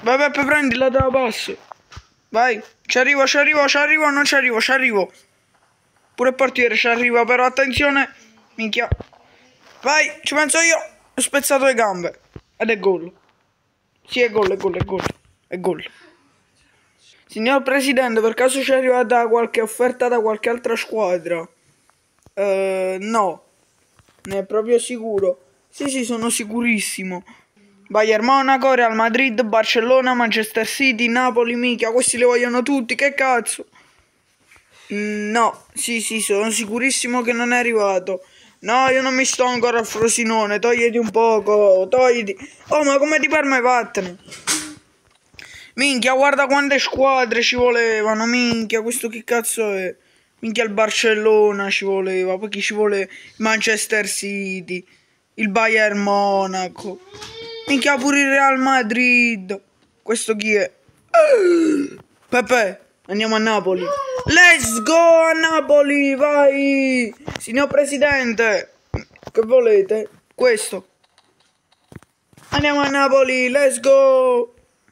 Vai Peppe, prendila da passo. Vai, ci arrivo, non ci arrivo, ci arrivo. Pure il portiere ci arriva, però attenzione. Minchia. Vai, ci penso io. Ho spezzato le gambe. Ed è gol. Sì, è gol. È gol. Signor Presidente, per caso ci è arrivata qualche offerta da qualche altra squadra? No. Ne è proprio sicuro? Sì, sono sicurissimo. Bayern Monaco, Real Madrid, Barcellona, Manchester City, Napoli, minchia, questi li vogliono tutti, che cazzo? No, sì, sono sicurissimo che non è arrivato. No, io non mi sto ancora a Frosinone, togliti un poco, togliti. Oh, ma come ti permette, vattene? Minchia, guarda quante squadre ci volevano, minchia, questo che cazzo è? Minchia, il Barcellona ci voleva, poi chi ci vuole? Manchester City, il Bayern Monaco. Minchia, pure il Real Madrid. Questo chi è? Pepe, andiamo a Napoli. Let's go a Napoli, vai! Signor Presidente, che volete? Questo. Andiamo a Napoli, let's go!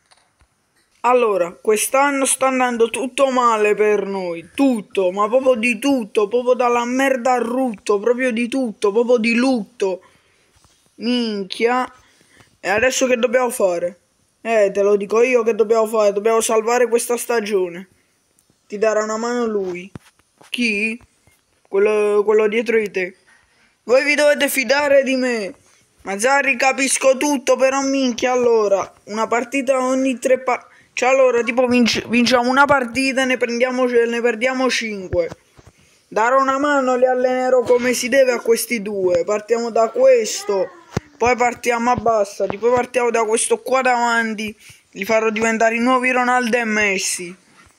Allora, quest'anno sta andando tutto male per noi, tutto, ma proprio di tutto, proprio dalla merda al rutto, proprio di tutto, proprio di lutto. Minchia. E adesso che dobbiamo fare? Te lo dico io che dobbiamo fare, dobbiamo salvare questa stagione. Ti darà una mano lui. Chi? Quello dietro di te. Voi vi dovete fidare di me. Mazzarri, capisco tutto, però minchia, allora, una partita ogni 3 partite. Cioè allora, tipo vinciamo una partita e ne perdiamo 5. Darò una mano, li allenerò come si deve a questi due. Partiamo da questo, poi partiamo a Bassati, poi partiamo da questo qua davanti. Li farò diventare i nuovi Ronaldo e Messi.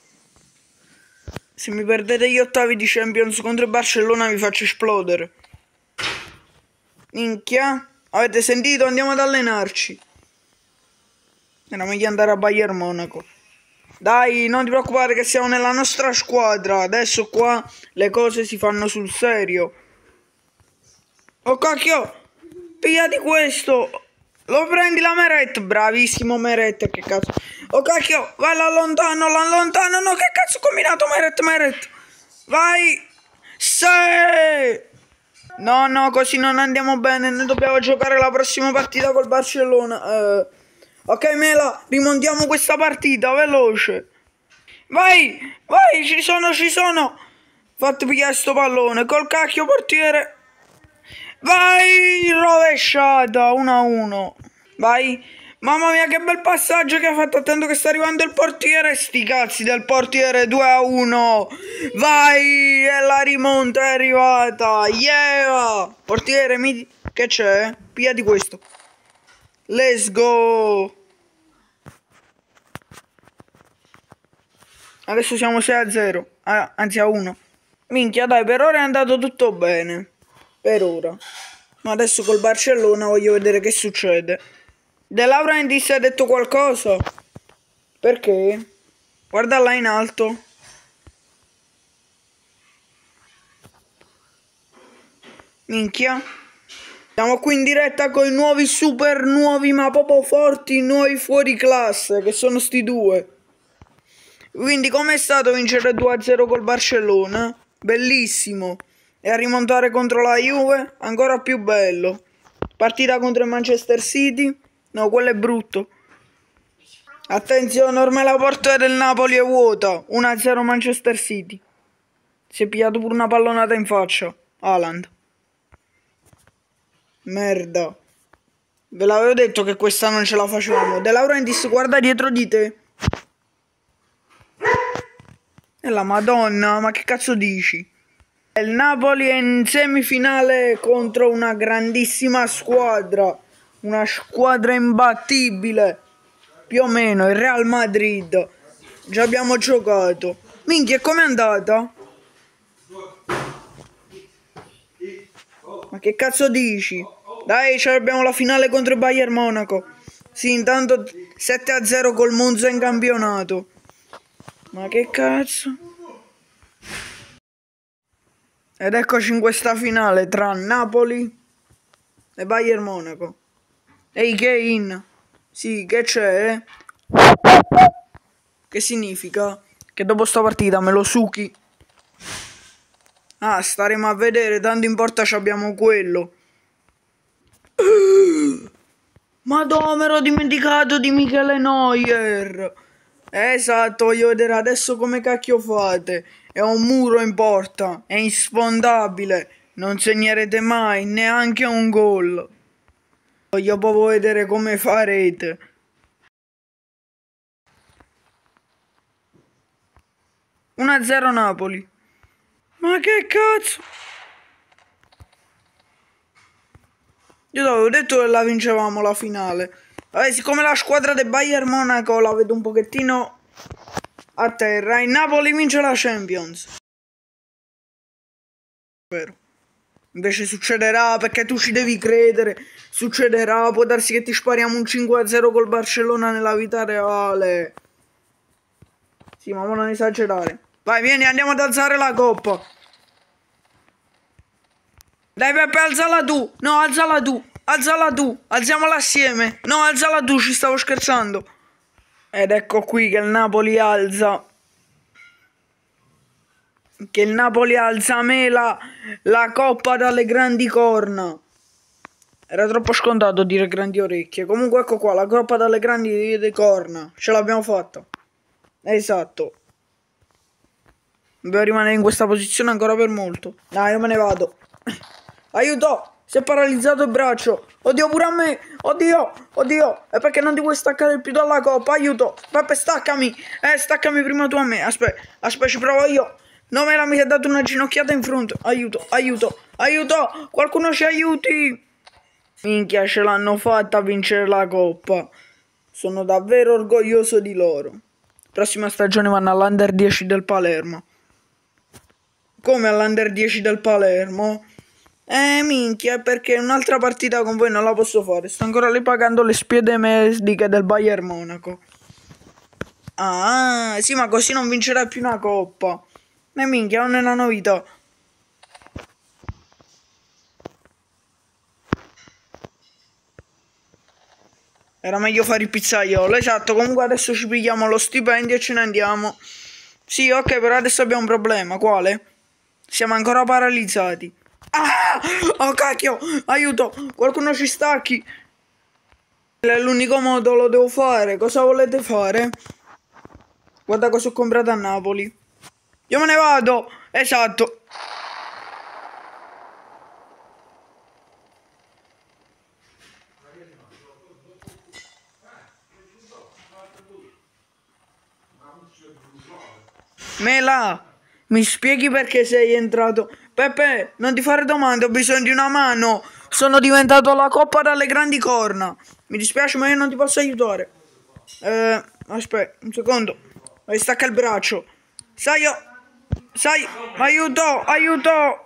Se mi perdete gli ottavi di Champions contro il Barcellona vi faccio esplodere. Minchia, avete sentito? Andiamo ad allenarci. Era meglio andare a Bayern Monaco. Dai, non ti preoccupare che siamo nella nostra squadra. Adesso qua le cose si fanno sul serio. Oh cacchio, pigliati questo. Lo prendi la Meret. Bravissimo Meret, che cazzo. Oh cacchio, vai l'allontano. No, che cazzo ho combinato Meret. Vai. Se. No, così non andiamo bene. Noi dobbiamo giocare la prossima partita col Barcellona. Ok, Mela, rimontiamo questa partita, veloce. Vai, ci sono. Fatti pigliare sto pallone, col cacchio portiere. Vai, rovesciata, 1-1. Vai. Mamma mia, che bel passaggio che ha fatto, attento che sta arrivando il portiere. Sti cazzi del portiere, 2-1. Vai, e la rimonta è arrivata. Yeah. Portiere, che c'è? Pigliati questo. Let's go! Adesso siamo 6-0. Anzi a 1. Minchia, dai, per ora è andato tutto bene. Per ora. Ma adesso col Barcellona voglio vedere che succede. De Laurentiis ha detto qualcosa? Perché? Guarda là in alto. Minchia. Siamo qui in diretta con i nuovi super nuovi, ma proprio forti, nuovi fuori classe, che sono sti due. Quindi com'è stato vincere 2-0 col Barcellona? Bellissimo. E a rimontare contro la Juve? Ancora più bello. Partita contro il Manchester City? No, quello è brutto. Attenzione, ormai la porta del Napoli è vuota. 1-0 Manchester City. Si è pigliato pure una pallonata in faccia. Haaland. Merda. Ve l'avevo detto che questa non ce la facevamo. De Laurentiis, guarda dietro di te. E la Madonna, ma che cazzo dici? Il Napoli è in semifinale contro una grandissima squadra. Una squadra imbattibile. Più o meno, il Real Madrid. Già abbiamo giocato. Minchia, com'è andata? Ma che cazzo dici? Dai, abbiamo la finale contro il Bayern Monaco. Sì, intanto 7-0 col Monza in campionato. Ma che cazzo? Ed eccoci in questa finale tra Napoli e Bayern Monaco. Ehi, Kane? Sì, che c'è? Che significa? Che dopo sta partita me lo succhi? Ah, staremo a vedere, tanto in porta abbiamo quello. Madonna, mi ero dimenticato di Michele Neuer. Esatto, voglio vedere adesso come cacchio fate. È un muro in porta, è insfondabile. Non segnerete mai neanche un gol. Voglio proprio vedere come farete. 1-0 Napoli. Ma che cazzo? Io avevo detto che la vincevamo la finale. Vabbè, siccome la squadra del Bayern Monaco la vedo un pochettino a terra, il Napoli vince la Champions. Vero. Invece succederà, perché tu ci devi credere. Succederà, può darsi che ti spariamo un 5-0 col Barcellona nella vita reale. Sì, ma non esagerare. Vai, vieni, andiamo ad alzare la coppa. Dai Peppe, alzala tu. No, alzala tu. Alzala tu. Alziamola assieme. No, alzala tu, ci stavo scherzando. Ed ecco qui che il Napoli alza. Che il Napoli alza a me la coppa dalle grandi corna. Era troppo scontato dire grandi orecchie. Comunque ecco qua, la coppa dalle grandi corna. Ce l'abbiamo fatta. Esatto. Dobbiamo rimanere in questa posizione ancora per molto. Dai, io me ne vado. Aiuto! Si è paralizzato il braccio. Oddio, pure a me. Oddio, oddio. È perché non ti vuoi staccare più dalla coppa. Aiuto. Peppe, staccami. Staccami prima tu a me. Aspetta, aspetta, ci provo io. No, me la mi ha dato una ginocchiata in fronte. Aiuto, aiuto, aiuto. Qualcuno ci aiuti. Minchia, ce l'hanno fatta a vincere la coppa. Sono davvero orgoglioso di loro. Prossima stagione vanno all'Under 10 del Palermo. Come all'Under 10 del Palermo? Minchia, perché un'altra partita con voi non la posso fare. Sto ancora lì pagando le spese mediche del Bayern Monaco. Ah, sì, ma così non vincerai più una coppa. Minchia, non è una novità. Era meglio fare il pizzaiolo. Esatto, comunque adesso ci pigliamo lo stipendio e ce ne andiamo. Sì, ok, però adesso abbiamo un problema. Quale? Siamo ancora paralizzati. Ah! Oh cacchio! Aiuto! Qualcuno ci stacchi! È l'unico modo, lo devo fare. Cosa volete fare? Guarda cosa ho comprato a Napoli. Io me ne vado! Esatto! Mela! Mi spieghi perché sei entrato? Peppe, non ti fare domande, ho bisogno di una mano. Sono diventato la coppa dalle grandi corna. Mi dispiace, ma io non ti posso aiutare. Aspetta, un secondo. Mi stacca il braccio. Sai, aiuto, aiuto.